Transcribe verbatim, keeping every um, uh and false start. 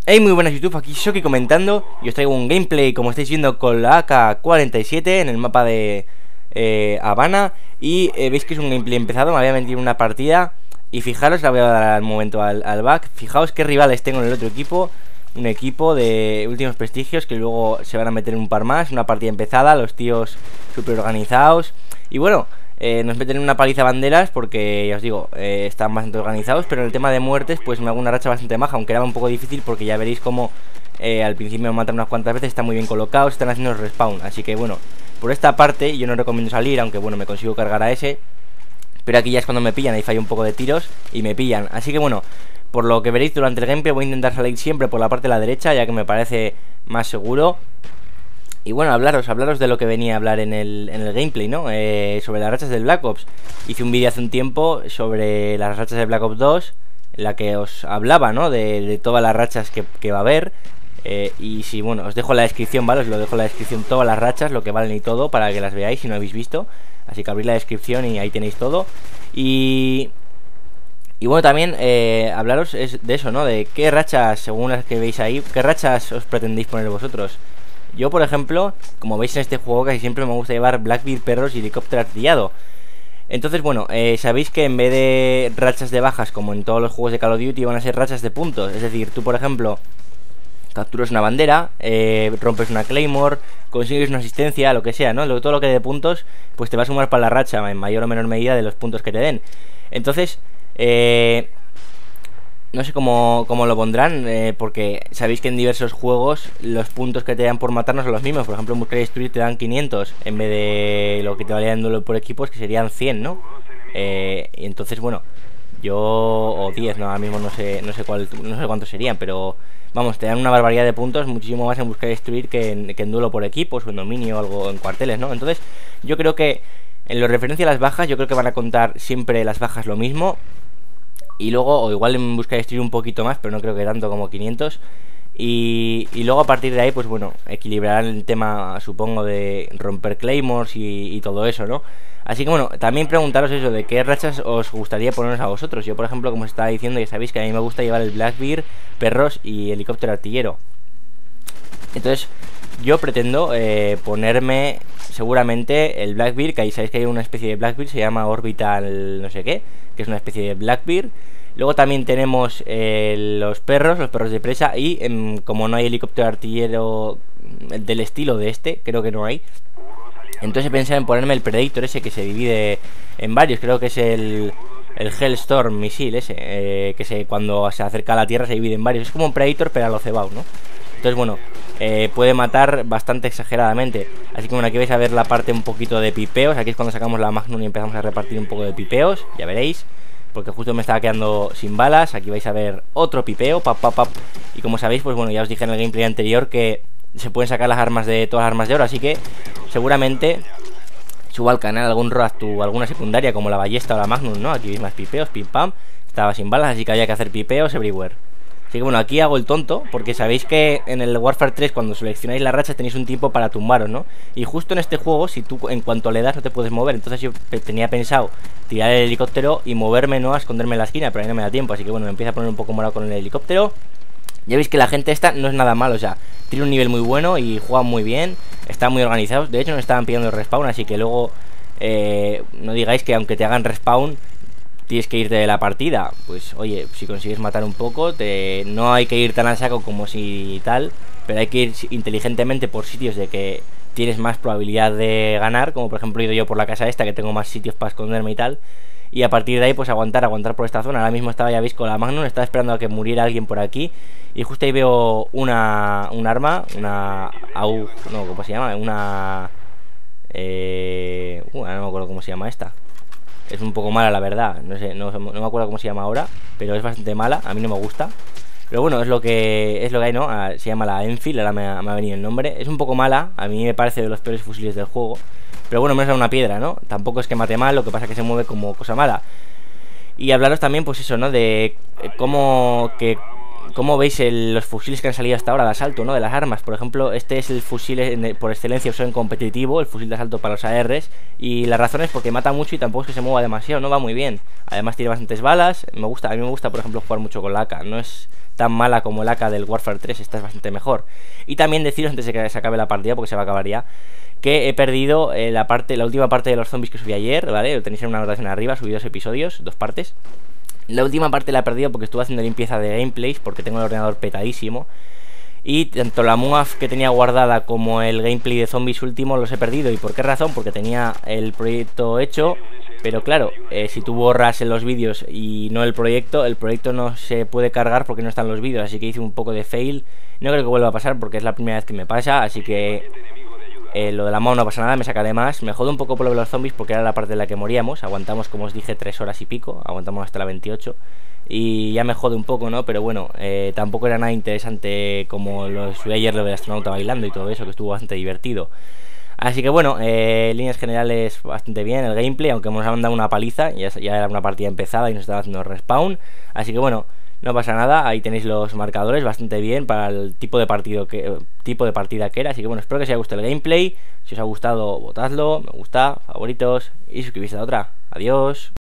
Hey, muy buenas YouTube, aquí Shoki comentando y os traigo un gameplay, como estáis viendo, con la A K cuarenta y siete en el mapa de eh, Habana. Y eh, veis que es un gameplay empezado, me había metido en una partida y fijaros, la voy a dar al momento al, al back. Fijaos qué rivales tengo en el otro equipo, un equipo de últimos prestigios que luego se van a meter en un par más, una partida empezada, los tíos súper organizados. Y bueno, Eh, nos meten en una paliza banderas porque, ya os digo, eh, están bastante organizados. Pero en el tema de muertes, pues me hago una racha bastante maja, aunque era un poco difícil porque ya veréis como eh, al principio me matan unas cuantas veces. Están muy bien colocados, están haciendo el respawn. Así que bueno, por esta parte yo no recomiendo salir, aunque bueno, me consigo cargar a ese. Pero aquí ya es cuando me pillan, ahí fallo un poco de tiros y me pillan. Así que bueno, por lo que veréis durante el gameplay voy a intentar salir siempre por la parte de la derecha, ya que me parece más seguro. Y bueno, hablaros, hablaros de lo que venía a hablar en el, en el gameplay, ¿no? Eh, sobre las rachas del Black Ops. Hice un vídeo hace un tiempo sobre las rachas del Black Ops dos, en la que os hablaba, ¿no? De, de todas las rachas que, que va a haber. Eh, y si, bueno, os dejo en la descripción, ¿vale? Os lo dejo en la descripción todas las rachas, lo que valen y todo, para que las veáis si no habéis visto. Así que abrid la descripción y ahí tenéis todo. Y... Y bueno, también eh, hablaros es de eso, ¿no? De qué rachas, según las que veis ahí, qué rachas os pretendéis poner vosotros. Yo, por ejemplo, como veis en este juego, casi siempre me gusta llevar Blackbeard, perros y helicóptero artillado. Entonces, bueno, eh, sabéis que en vez de rachas de bajas, como en todos los juegos de Call of Duty, van a ser rachas de puntos. Es decir, tú, por ejemplo, capturas una bandera, eh, rompes una Claymore, consigues una asistencia, lo que sea, ¿no? Todo lo que dé puntos, pues te va a sumar para la racha, en mayor o menor medida de los puntos que te den. Entonces, eh... no sé cómo, cómo lo pondrán, eh, porque sabéis que en diversos juegos los puntos que te dan por matar no son los mismos. Por ejemplo, en Buscar y Destruir te dan quinientos en vez de lo que te valía dándolo por equipos, que serían cien, ¿no? Eh, y entonces, bueno, yo... o diez, no, ahora mismo no sé, no sé cuál, no sé cuántos serían, pero vamos, te dan una barbaridad de puntos, muchísimo más en Buscar y Destruir que en, que en duelo por equipos o en dominio o algo en cuarteles, ¿no? Entonces, yo creo que en lo referencia a las bajas, yo creo que van a contar siempre las bajas lo mismo. Y luego, o igual en Busca y Destruir un poquito más, pero no creo que tanto como quinientos. Y, y luego a partir de ahí, pues bueno, equilibrarán el tema, supongo, de romper claymores y, y todo eso, ¿no? Así que bueno, también preguntaros eso, de qué rachas os gustaría poneros a vosotros. Yo, por ejemplo, como os estaba diciendo, ya sabéis que a mí me gusta llevar el Blackbeard, perros y helicóptero artillero. Entonces, yo pretendo eh, ponerme seguramente el Blackbeard, que ahí sabéis que hay una especie de Blackbeard, se llama Orbital no sé qué, que es una especie de Blackbeard. Luego también tenemos eh, los perros, los perros de presa. Y eh, como no hay helicóptero artillero del estilo de este, creo que no hay, entonces pensé en ponerme el Predator ese, que se divide en varios. Creo que es el, el Hellstorm misil ese, eh, que se, cuando se acerca a la tierra se divide en varios. Es como un Predator pero a lo cebao, ¿no? Entonces bueno, eh, puede matar bastante exageradamente. Así que bueno, aquí vais a ver la parte un poquito de pipeos. Aquí es cuando sacamos la Magnum y empezamos a repartir un poco de pipeos, ya veréis, porque justo me estaba quedando sin balas. Aquí vais a ver otro pipeo, pap, pap, pap. Y como sabéis, pues bueno, ya os dije en el gameplay anterior que se pueden sacar las armas de todas las armas de oro. Así que seguramente suba al canal algún road to alguna secundaria, como la ballesta o la Magnum, ¿no? Aquí veis más pipeos, pim pam. Estaba sin balas, así que había que hacer pipeos everywhere. Así que bueno, aquí hago el tonto, porque sabéis que en el Warfare tres, cuando seleccionáis la racha, tenéis un tiempo para tumbaros, ¿no? Y justo en este juego, si tú en cuanto le das no te puedes mover. Entonces yo tenía pensado tirar el helicóptero y moverme, ¿no? A esconderme en la esquina, pero ahí no me da tiempo. Así que bueno, me empieza a poner un poco morado con el helicóptero. Ya veis que la gente esta no es nada mal, o sea, tiene un nivel muy bueno y juega muy bien, están muy organizados. De hecho nos estaban pidiendo el respawn, así que luego eh, no digáis que aunque te hagan respawn tienes que irte de la partida. Pues oye, si consigues matar un poco, te... no hay que ir tan a saco como si tal, pero hay que ir inteligentemente por sitios de que tienes más probabilidad de ganar. Como por ejemplo he ido yo por la casa esta, que tengo más sitios para esconderme y tal. Y a partir de ahí pues aguantar, aguantar por esta zona. Ahora mismo estaba, ya veis, con la Magnum, estaba esperando a que muriera alguien por aquí. Y justo ahí veo una, un arma, una A U, no, ¿cómo se llama? Una... Eh... Uh, no me acuerdo cómo se llama esta. Es un poco mala, la verdad, no sé, no, no me acuerdo cómo se llama ahora, pero es bastante mala, a mí no me gusta. Pero bueno, es lo que es lo que hay, ¿no? Ah, se llama la Enfield, ahora me ha, me ha venido el nombre. Es un poco mala, a mí me parece de los peores fusiles del juego. Pero bueno, menos da una piedra, ¿no? Tampoco es que mate mal, lo que pasa es que se mueve como cosa mala. Y hablaros también, pues eso, ¿no? De cómo que ¿cómo veis el, los fusiles que han salido hasta ahora de asalto, ¿no? De las armas. Por ejemplo, este es el fusil en, por excelencia usado en competitivo, el fusil de asalto para los A Rs. Y la razón es porque mata mucho y tampoco es que se mueva demasiado, no va muy bien. Además tiene bastantes balas. Me gusta, a mí me gusta, por ejemplo, jugar mucho con la A K. No es tan mala como el A K del Warfare tres, esta es bastante mejor. Y también deciros, antes de que se acabe la partida, porque se va a acabar ya, que he perdido eh, la parte, la última parte de los zombies que subí ayer, ¿vale? Lo tenéis en una anotación arriba, subí dos episodios, dos partes. La última parte la he perdido porque estuve haciendo limpieza de gameplays, porque tengo el ordenador petadísimo. Y tanto la M U A F que tenía guardada como el gameplay de zombies último los he perdido. ¿Y por qué razón? Porque tenía el proyecto hecho, pero claro, eh, si tú borras en los vídeos y no el proyecto, el proyecto no se puede cargar porque no están los vídeos. Así que hice un poco de fail. No creo que vuelva a pasar porque es la primera vez que me pasa, así que eh, lo de la M U A no pasa nada, me sacaré más. Me jodo un poco por lo de los zombies porque era la parte en la que moríamos. Aguantamos, como os dije, tres horas y pico. Aguantamos hasta la veintiocho. Y ya me jode un poco, ¿no? Pero bueno, eh, tampoco era nada interesante como lo subí ayer, lo del astronauta bailando y todo eso, que estuvo bastante divertido. Así que bueno, eh, en líneas generales bastante bien el gameplay, aunque nos han dado una paliza. Ya, ya era una partida empezada y nos estaba haciendo respawn. Así que bueno, no pasa nada, ahí tenéis los marcadores bastante bien para el tipo de partido que eh, tipo de partida que era. Así que bueno, espero que os haya gustado el gameplay. Si os ha gustado, votadlo, me gusta, favoritos y suscribíos a la otra. Adiós.